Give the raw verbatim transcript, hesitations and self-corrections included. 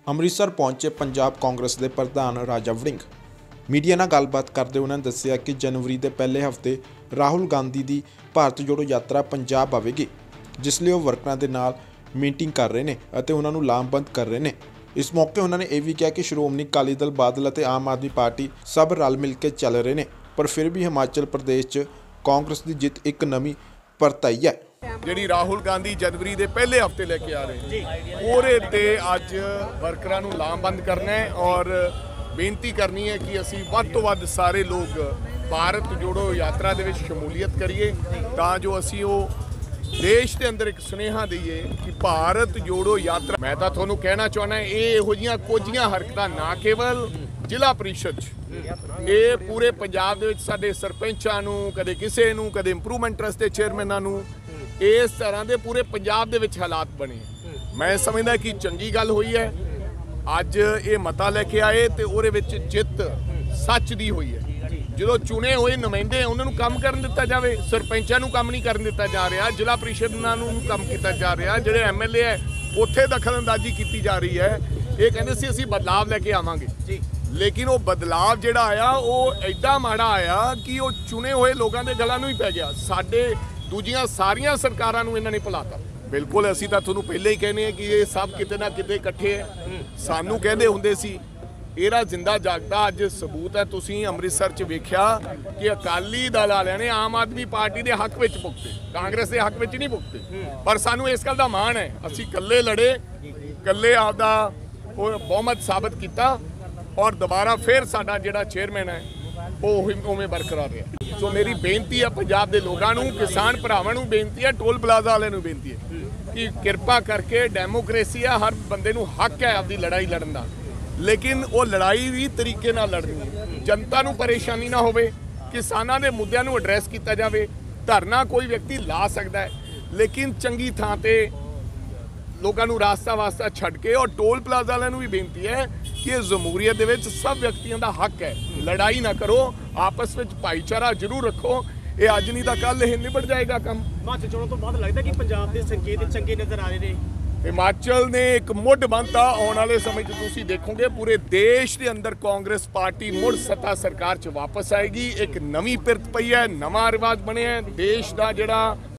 ਅੰਮ੍ਰਿਤਸਰ ਪਹੁੰਚੇ ਪੰਜਾਬ ਕਾਂਗਰਸ ਦੇ ਪ੍ਰਧਾਨ ਰਾਜਾ ਵੜਿੰਗ। ਮੀਡੀਆ ਨਾਲ ਗੱਲਬਾਤ ਕਰਦੇ ਉਹਨਾਂ ਨੇ ਦੱਸਿਆ ਕਿ ਜਨਵਰੀ ਦੇ ਪਹਿਲੇ ਹਫ਼ਤੇ ਰਾਹੁਲ ਗਾਂਧੀ ਦੀ ਭਾਰਤ ਜੋੜੋ ਯਾਤਰਾ ਪੰਜਾਬ ਆਵੇਗੀ, ਜਿਸ ਲਈ ਉਹ ਵਰਕਰਾਂ ਦੇ ਨਾਲ ਮੀਟਿੰਗ ਕਰ ਰਹੇ ਨੇ ਅਤੇ ਉਹਨਾਂ ਨੂੰ ਲਾਮਬੰਦ ਕਰ ਰਹੇ ਨੇ। ਇਸ ਮੌਕੇ ਉਹਨਾਂ ਨੇ ਇਹ ਵੀ ਕਿਹਾ ਕਿ ਸ਼੍ਰੋਮਣੀ ਅਕਾਲੀ ਦਲ, ਬਾਦਲ ਅਤੇ ਆਮ ਆਦਮੀ ਪਾਰਟੀ ਸਭ ਰਲ ਮਿਲ ਕੇ ਚੱਲ ਰਹੇ ਨੇ, ਪਰ ਫਿਰ ਵੀ ਹਿਮਾਚਲ ਪ੍ਰदेश 'ਚ ਕਾਂਗਰਸ ਦੀ ਜਿੱਤ ਇੱਕ ਨਵੀਂ ਪਰਤ ਆਈ ਹੈ। ਜਿਹੜੀ ਰਾਹੁਲ ਗਾਂਧੀ ਜਨਵਰੀ ਦੇ ਪਹਿਲੇ ਹਫਤੇ ਲੈ ਕੇ ਆ ਰਹੇ ਉਹਦੇ ਤੇ ਅੱਜ ਵਰਕਰਾਂ ਨੂੰ ਲਾਮਬੰਦ ਕਰਨਾ ਹੈ ਔਰ ਬੇਨਤੀ ਕਰਨੀ ਹੈ ਕਿ ਅਸੀਂ ਵੱਧ ਤੋਂ ਵੱਧ ਸਾਰੇ ਲੋਕ ਭਾਰਤ ਜੋੜੋ ਯਾਤਰਾ ਦੇ ਵਿੱਚ ਸ਼ਮੂਲੀਅਤ ਕਰੀਏ, ਤਾਂ ਜੋ ਅਸੀਂ ਉਹ ਦੇਸ਼ ਦੇ ਅੰਦਰ ਇੱਕ ਸੁਨੇਹਾ ਦਈਏ ਕਿ ਭਾਰਤ ਜੋੜੋ ਯਾਤਰਾ। ਮੈਂ ਤਾਂ ਤੁਹਾਨੂੰ ਕਹਿਣਾ ਚਾਹੁੰਦਾ ਇਹ ਇਹੋ ਜਿਹੀਆਂ ਕੋਝੀਆਂ ਹਰਕਤਾਂ ਨਾ ਕੇਵਲ ਜ਼ਿਲ੍ਹਾ ਪ੍ਰੀਸ਼ਦ 'ਚ, ਇਹ ਪੂਰੇ ਪੰਜਾਬ ਦੇ ਵਿੱਚ ਸਾਡੇ ਸਰਪੰਚਾਂ ਨੂੰ, ਕਦੇ ਕਿਸੇ ਨੂੰ, ਕਦੇ ਇੰਪਰੂਵਮੈਂਟ ਟਰਸਟ ਦੇ ਚੇਅਰਮੈਨਾਂ ਨੂੰ, ਇਸ ਤਰ੍ਹਾਂ ਦੇ ਪੂਰੇ ਪੰਜਾਬ ਦੇ ਵਿੱਚ ਹਾਲਾਤ ਬਣੇ। ਮੈਂ ਸਮਝਦਾ ਕਿ ਚੰਗੀ ਗੱਲ ਹੋਈ ਹੈ ਅੱਜ ਇਹ ਮਤਾ ਲੈ ਕੇ ਆਏ ਤੇ ਉਹਦੇ ਵਿੱਚ ਜਿੱਤ ਸੱਚ ਦੀ ਹੋਈ ਹੈ। ਜਦੋਂ ਚੁਣੇ ਹੋਏ ਨੁਮਾਇੰਦੇ ਉਹਨਾਂ ਨੂੰ ਕੰਮ ਕਰਨ ਦਿੱਤਾ ਜਾਵੇ, ਸਰਪੰਚਾਂ ਨੂੰ ਕੰਮ ਨਹੀਂ ਕਰਨ ਦਿੱਤਾ ਜਾ ਰਿਹਾ, ਜ਼ਿਲ੍ਹਾ ਪ੍ਰੀਸ਼ਦਾਂ ਨੂੰ ਕੰਮ ਕੀਤਾ ਜਾ ਰਿਹਾ, ਜਿਹੜੇ ਐਮ ਐਲ ਏ ਹੈ ਉੱਥੇ ਦਖਲਅੰਦਾਜ਼ੀ ਕੀਤੀ ਜਾ ਰਹੀ ਹੈ। ਇਹ ਕਹਿੰਦੇ ਸੀ ਅਸੀਂ ਬਦਲਾਵ ਲੈ ਕੇ ਆਵਾਂਗੇ, ਲੇਕਿਨ ਉਹ ਬਦਲਾਵ ਜਿਹੜਾ ਆਇਆ ਉਹ ਐਡਾ ਮਾੜਾ ਆਇਆ ਕਿ ਉਹ ਚੁਣੇ ਹੋਏ ਲੋਕਾਂ ਦੇ ਗਲਾਂ ਨੂੰ ਹੀ ਪੈ ਗਿਆ। ਸਾਡੇ ਦੂਜੀਆਂ ਸਾਰੀਆਂ ਸਰਕਾਰਾਂ ਨੂੰ ਇਹਨਾਂ ਨੇ ਭੁਲਾਤਾ। ਬਿਲਕੁਲ ਅਸੀਂ ਤਾਂ ਤੁਹਾਨੂੰ ਪਹਿਲਾਂ ਹੀ ਕਹਿੰਦੇ ਹਾਂ ਕਿ ਇਹ ਸਭ ਕਿਤੇ ਨਾ ਕਿਤੇ ਇਕੱਠੇ ਹੈ। ਸਾਨੂੰ ਕਹਿੰਦੇ ਹੁੰਦੇ ਸੀ, ਇਹਦਾ ਜ਼ਿੰਦਾ ਜਾਗਦਾ ਅੱਜ ਸਬੂਤ ਹੈ। ਤੁਸੀਂ ਅੰਮ੍ਰਿਤਸਰ 'ਚ ਵੇਖਿਆ ਕਿ ਅਕਾਲੀ ਦਲ ਵਾਲਿਆਂ ਨੇ ਆਮ ਆਦਮੀ ਪਾਰਟੀ ਦੇ ਹੱਕ ਵਿੱਚ ਭੁਗਤੇ, ਕਾਂਗਰਸ ਦੇ ਹੱਕ ਵਿੱਚ ਨਹੀਂ ਭੁਗਤੇ। ਪਰ ਸਾਨੂੰ ਇਸ ਗੱਲ ਦਾ ਮਾਣ ਹੈ, ਅਸੀਂ ਇਕੱਲੇ ਲੜੇ, ਇਕੱਲੇ ਆਪਦਾ ਉਹ ਬਹੁਮਤ ਸਾਬਤ ਕੀਤਾ ਔਰ ਦੁਬਾਰਾ ਫਿਰ ਸਾਡਾ ਜਿਹੜਾ ਚੇਅਰਮੈਨ ਹੈ ਉਹ ਉਵੇਂ ਬਰਕਰਾਰ ਰਿਹਾ। ਸੋ ਮੇਰੀ ਬੇਨਤੀ ਹੈ ਪੰਜਾਬ ਦੇ ਲੋਕਾਂ ਨੂੰ, ਕਿਸਾਨ ਭਰਾਵਾਂ ਨੂੰ ਬੇਨਤੀ ਹੈ, ਟੋਲ ਪਲਾਜ਼ਾ ਵਾਲਿਆਂ ਨੂੰ ਬੇਨਤੀ ਹੈ ਕਿ ਕਿਰਪਾ ਕਰਕੇ ਡੈਮੋਕ੍ਰੇਸੀ ਹੈ, ਹਰ ਬੰਦੇ ਨੂੰ ਹੱਕ ਹੈ ਆਪਦੀ ਲੜਾਈ ਲੜਨ ਦਾ, ਲੇਕਿਨ ਉਹ ਲੜਾਈ ਵੀ ਤਰੀਕੇ ਨਾਲ ਲੜਨੀ ਹੈ। ਜਨਤਾ ਨੂੰ ਪਰੇਸ਼ਾਨੀ ਨਾ ਹੋਵੇ, ਕਿਸਾਨਾਂ ਦੇ ਮੁੱਦਿਆਂ ਨੂੰ ਐਡਰੈਸ ਕੀਤਾ ਜਾਵੇ। ਧਰਨਾ ਕੋਈ ਵਿਅਕਤੀ ਲਾ ਸਕਦਾ ਹੈ, ਲੇਕਿਨ ਚੰਗੀ ਥਾਂ ਤੇ ਲੋਕਾਂ ਨੂੰ ਰਾਸਤਾ ਵਾਸਤਾ ਛੱਡ ਕੇ। ਔਰ ਟੋਲ ਪਲਾਜ਼ਾ ਵਾਲਿਆਂ ਨੂੰ ਵੀ ਬੇਨਤੀ ਹੈ ਕਿ ਇਹ ਜਮਹੂਰੀਅਤ ਦੇ ਵਿੱਚ ਸਭ ਵਿਅਕਤੀਆਂ ਦਾ ਹੱਕ ਹੈ, ਲੜਾਈ ਨਾ ਕਰੋ, ਆਪਸ ਵਿੱਚ ਭਾਈਚਾਰਾ ਜ਼ਰੂਰ ਰੱਖੋ। ਇਹ ਅੱਜ ਨਹੀਂ ਤਾਂ ਕੱਲ ਇਹ ਨਿਬੜ ਜਾਏਗਾ ਕੰਮ। ਹਿਮਾਚਲ ਚੋਣਾਂ ਤੋਂ ਬਾਅਦ ਲੱਗਦਾ ਕਿ ਪੰਜਾਬ ਦੇ ਸੰਕੇਤ ਚੰਗੇ ਨਜ਼ਰ ਆ ਰਹੇ ਨੇ। ਹਿਮਾਚਲ ਨੇ ਇੱਕ ਮੁੱਢ ਬੰਨ੍ਹਤਾ। ਆਉਣ ਵਾਲੇ ਸਮੇਂ 'ਚ ਤੁਸੀਂ ਦੇਖੋਗੇ ਪੂਰੇ ਦੇਸ਼ ਦੇ ਅੰਦਰ ਕਾਂਗਰਸ ਪਾਰਟੀ ਮੁੜ ਸੱਤਾ ਸਰਕਾਰ 'ਚ ਵਾਪਸ ਆਏਗੀ। ਇੱਕ ਨਵੀਂ ਪਿਰਤ ਪਈ ਹੈ, ਨਵਾਂ ਰਿਵਾਜ ਬਣਿਆ ਦੇਸ਼ ਦਾ। ਜਿਹੜਾ